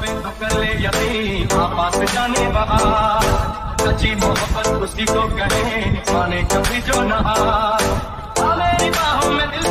तो कर ले यकीन, आपास जाने बहार, सच्ची मोहब्बत उसी को कहे, माने कभी जो नहा, मेरी बाहों में दिल